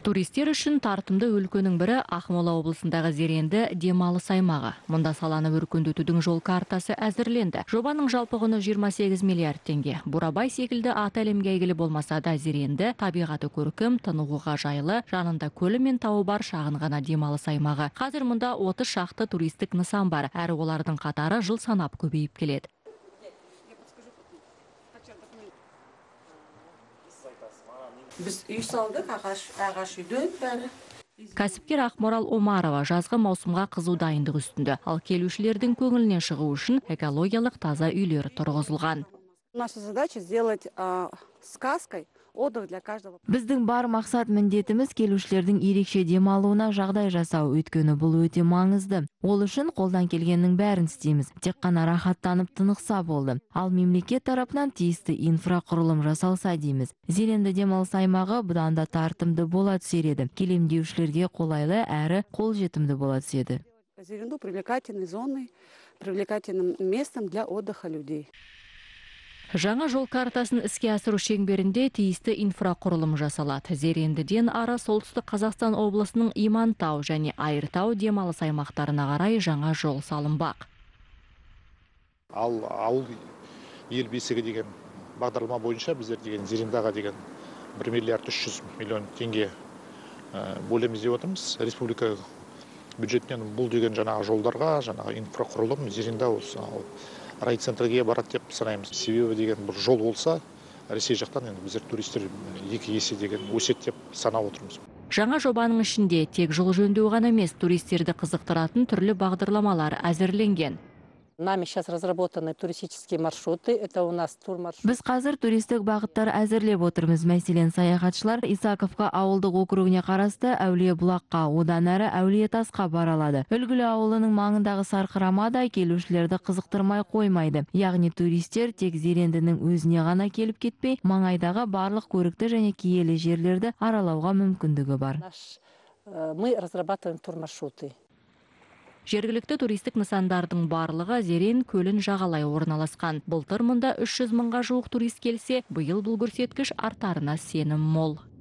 Туристер үшін тартымды өлкөнің бірі Ақмола облысындағы Зеренді демалыс аймағы. Мұнда саланы өркендетудің жол картасы әзірленді. Жобаның жалпы құны 28 миллиард теңге. Бурабай секілді аты әлемге әйгілі болмаса да Зеренді табиғаты көркем, тынығуға жайлы, жанында көлі мен тауы бар шағын ғана демалыс аймағы. Қазір мұнда 30 шақты туристік нысан бар, әрі олардың қатары жыл санап көбейіп келеді. Біз үй салдық, ағаш үйден бәрі. Кәсіпкер Ақмарал Омарова жазғы маусымға қызу дайындық үстінде, ал келушілердің көңілінен шығу үшін экологиялық таза үйлер тұрғызылған. Наша задача сделать сказкой отдых для каждого. Біздің бар мақсат міндетіміз келушілердің ерекше демалуына жағдай жасау, өйткені бұл өте маңызды. Ол үшін қолдан келгеннің бәрін істейміз. Тек қана рахаттанып тынықса болды. Ал мемлекет тарапынан тиісті инфрақұрылым жасалса дейміз. Зеренді демалыс аймағы бұдан да тартымды бола түсер еді. Келемдеушілерге қолайлы әрі қолжетімді бола түседі. Зеренду привлекательной зоной, привлекательным местом для отдыха людей. Жаңа жол картасын іске асыру шеңберінде тиісті инфрақұрылым жасалады. Зерендіден ары солтүстік Қазақстан облысының Имантау және Айыртау демалыс аймақтарына қарай жаңа жол салынбақ. Ал ауыл ел бесігі деген бағдарлама бойынша біздер деген Зерендаға деген 1 миллиард 300 миллион теңге бөлеміз деп отырмыз. Республика бюджетінен бұл деген жаңағы жолдарға, жаңағы инфрақұрылым Зеренда осы райцентрге барады деп санаймыз. Себебі деген бір жол болса, Ресей жақтан енді біздер туристер 2 есе деген өсет деп санап отырмыз. Жаңа жобаның ішінде тек жол жөндеу ғана емес, туристерді қызықтыратын түрлі бағдарламалар әзірленген. Нами сейчас разработаны туристические маршруты. Это у нас турмаршрут. Біз қазір туристік бағыттар әзірлеп отырмыз. Мәселен, саяхатшылар Исаковка ауылдық округіне қарасты Әулие Бұлаққа, одан әрі Әулие Тасқа бара алады. Үлгілі ауылының маңындағы сарқырама да келушілерді қызықтырмай қоймайды. Яғни туристер тек Зерендінің өзіне ғана келіп кетпей, маңайдағы барлық көрікті және киелі жерлерді аралауға мүмкіндігі бар. Мы разрабатываем турмаршруты. Жергілікті туристік нысандардың барлығы Зерен көлін жағалай орналасқан. Былтыр мұнда 300 мыңға жуық турист келсе, биыл бұл көрсеткіш артарына сенім мол.